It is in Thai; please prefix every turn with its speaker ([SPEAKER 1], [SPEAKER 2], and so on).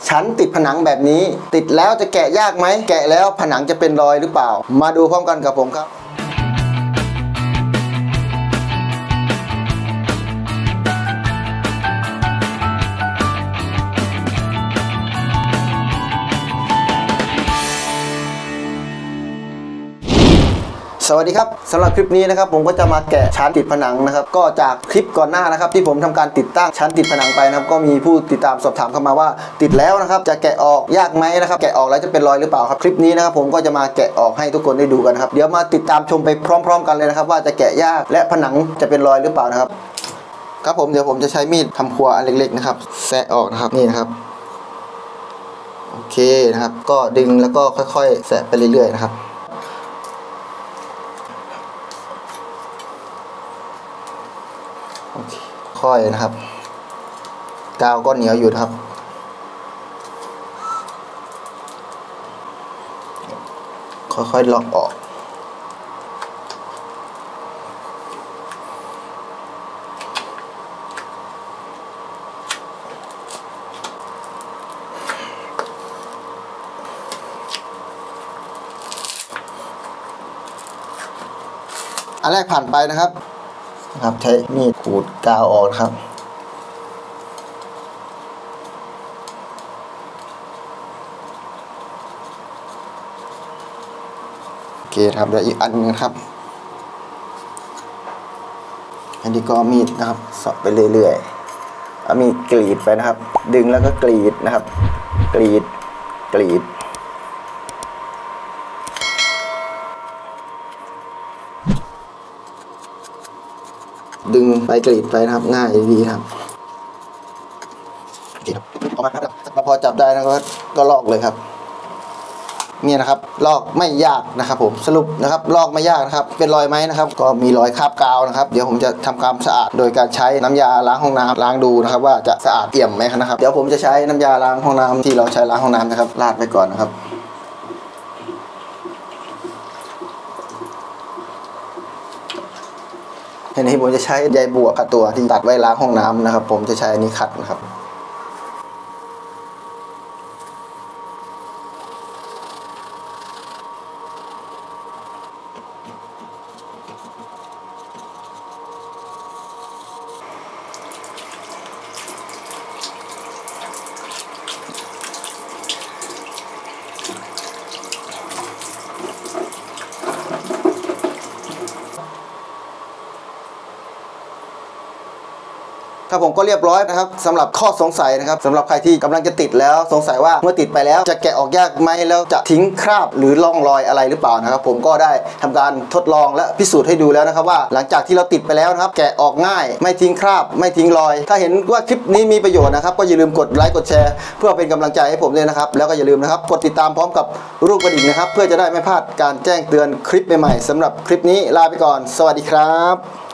[SPEAKER 1] ชั้นติดผนังแบบนี้ติดแล้วจะแกะยากไหมแกะแล้วผนังจะเป็นรอยหรือเปล่ามาดูพร้อมกันกับผมครับสวัสดีครับสำหรับคลิปนี้นะครับผมก็จะมาแกะชั้นติดผนังนะครับก็จากคลิปก่อนหน้านะครับที่ผมทำการติดตั้งชั้นติดผนังไปนะครับก็มีผู้ติดตามสอบถามเข้ามาว่าติดแล้วนะครับจะแกะออกยากไหมนะครับแกะออกแล้วจะเป็นรอยหรือเปล่าครับคลิปนี้นะครับผมก็จะมาแกะออกให้ทุกคนได้ดูกันครับเดี๋ยวมาติดตามชมไปพร้อมๆกันเลยนะครับว่าจะแกะยากและผนังจะเป็นรอยหรือเปล่านะครับครับผมเดี๋ยวผมจะใช้มีดทำครัวอันเล็กๆนะครับแซะออกนะครับนี่นะครับโอเคนะครับก็ดึงแล้วก็ค่อยๆแซะไปเรื่อยๆนะครับค่อยนะครับกาวก็เหนียวอยู่นะครับค่อยๆล็อกออกอันแรกผ่านไปนะครับใช้มีดขูดกาวออกครับโอเคครับเดี๋ยวอีกอันนึงครับอันนี้ก็มีดนะครับสอดไปเรื่อยๆเอามีดกรีดไปนะครับดึงแล้วก็กรีดนะครับกรีดดึงไปกรีดไปนะครับง่ายดีครับออกมาครับพอจับได้นะครับก็ลอกเลยครับนี่นะครับลอกไม่ยากนะครับผมสรุปนะครับลอกไม่ยากนะครับเป็นรอยไหมนะครับก็มีรอยคราบกาวนะครับเดี๋ยวผมจะทำความสะอาดโดยการใช้น้ำยาล้างห้องน้ำล้างดูนะครับว่าจะสะอาดเอี่ยมไหมนะครับเดี๋ยวผมจะใช้น้ำยาล้างห้องน้ำที่เราใช้ล้างห้องน้ำนะครับราดไปก่อนนะครับทีนี้ผมจะใช้ใยบัวขัดตัวที่ตัดไว้ล้างห้องน้ำนะครับผมจะใช้อันนี้ขัดนะครับครับผมก็เรียบร้อยนะครับสำหรับข้อสงสัยนะครับสำหรับใครที่กำลังจะติดแล้วสงสัยว่าเมื่อติดไปแล้วจะแกะออกยากไหมแล้วจะทิ้งคราบหรือร่องรอยอะไรหรือเปล่านะครับผมก็ได้ทำการทดลองและพิสูจน์ให้ดูแล้วนะครับว่าหลังจากที่เราติดไปแล้วนะครับแกะออกง่ายไม่ทิ้งคราบไม่ทิ้งรอยถ้าเห็นว่าคลิปนี้มีประโยชน์นะครับก็อย่าลืมกดไลค์กดแชร์เพื่อเป็นกำลังใจให้ผมด้วยนะครับแล้วก็อย่าลืมนะครับกดติดตามพร้อมกับรูปกระดิ่งนะครับเพื่อจะได้ไม่พลาดการแจ้งเตือนคลิปใหม่ๆสำหรับคลิปนี้ลาไปก่อนสวัสดีครับ